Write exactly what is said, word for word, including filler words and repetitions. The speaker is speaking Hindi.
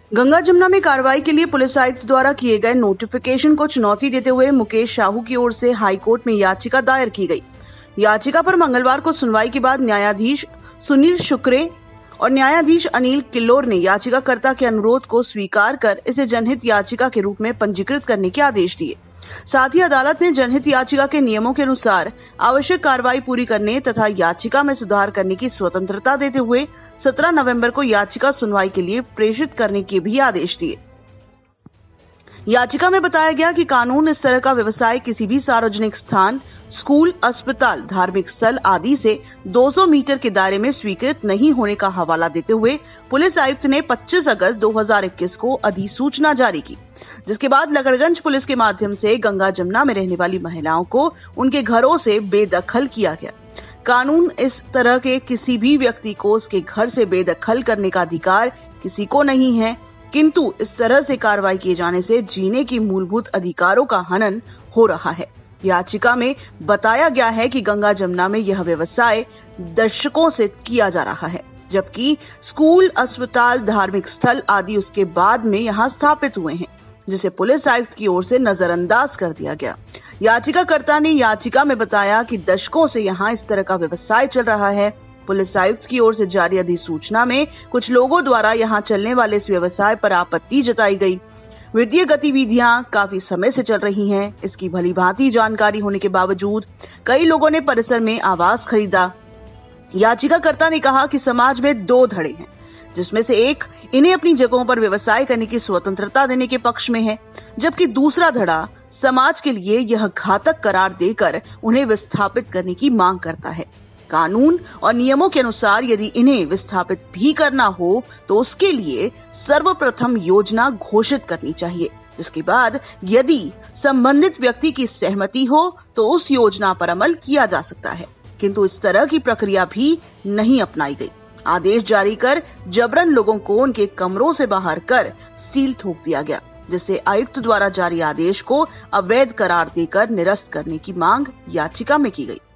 गंगा जमुना में कार्रवाई के लिए पुलिस आयुक्त द्वारा किए गए नोटिफिकेशन को चुनौती देते हुए मुकेश साहू की ओर से हाई कोर्ट में याचिका दायर की गई। याचिका पर मंगलवार को सुनवाई के बाद न्यायाधीश सुनील शुक्रे और न्यायाधीश अनिल किल्लोर ने याचिकाकर्ता के अनुरोध को स्वीकार कर इसे जनहित याचिका के रूप में पंजीकृत करने के आदेश दिए। साथ ही अदालत ने जनहित याचिका के नियमों के अनुसार आवश्यक कार्रवाई पूरी करने तथा याचिका में सुधार करने की स्वतंत्रता देते हुए सत्रह नवंबर को याचिका सुनवाई के लिए प्रेषित करने के भी आदेश दिए। याचिका में बताया गया कि कानून इस तरह का व्यवसाय किसी भी सार्वजनिक स्थान, स्कूल, अस्पताल, धार्मिक स्थल आदि से दो सौ मीटर के दायरे में स्वीकृत नहीं होने का हवाला देते हुए पुलिस आयुक्त ने पच्चीस अगस्त दो हज़ार इक्कीस को अधिसूचना जारी की, जिसके बाद लकड़गंज पुलिस के माध्यम से गंगा जमुना में रहने वाली महिलाओं को उनके घरों से बेदखल किया गया। कानून इस तरह के किसी भी व्यक्ति को उसके घर से बेदखल करने का अधिकार किसी को नहीं है, किंतु इस तरह से कार्रवाई किए जाने से जीने की मूलभूत अधिकारों का हनन हो रहा है। याचिका में बताया गया है कि गंगा जमुना में यह व्यवसाय दशकों से किया जा रहा है, जबकि स्कूल, अस्पताल, धार्मिक स्थल आदि उसके बाद में यहाँ स्थापित हुए हैं, जिसे पुलिस आयुक्त की ओर से नजरअंदाज कर दिया गया। याचिकाकर्ता ने याचिका में बताया कि दशकों से यहाँ इस तरह का व्यवसाय चल रहा है। पुलिस आयुक्त की ओर से जारी अधिसूचना में कुछ लोगों द्वारा यहाँ चलने वाले इस व्यवसाय पर आपत्ति जताई गई। वित्तीय गतिविधियां काफी समय से चल रही हैं। इसकी भली भांति जानकारी होने के बावजूद कई लोगों ने परिसर में आवास खरीदा। याचिकाकर्ता ने कहा कि समाज में दो धड़े हैं, जिसमें से एक इन्हें अपनी जगहों पर व्यवसाय करने की स्वतंत्रता देने के पक्ष में है, जबकि दूसरा धड़ा समाज के लिए यह घातक करार देकर उन्हें विस्थापित करने की मांग करता है। कानून और नियमों के अनुसार यदि इन्हें विस्थापित भी करना हो तो उसके लिए सर्वप्रथम योजना घोषित करनी चाहिए, जिसके बाद यदि संबंधित व्यक्ति की सहमति हो तो उस योजना पर अमल किया जा सकता है, किंतु इस तरह की प्रक्रिया भी नहीं अपनाई गई। आदेश जारी कर जबरन लोगों को उनके कमरों से बाहर कर सील ठोक दिया गया, जिससे आयुक्त द्वारा जारी आदेश को अवैध करार देकर निरस्त करने की मांग याचिका में की गई।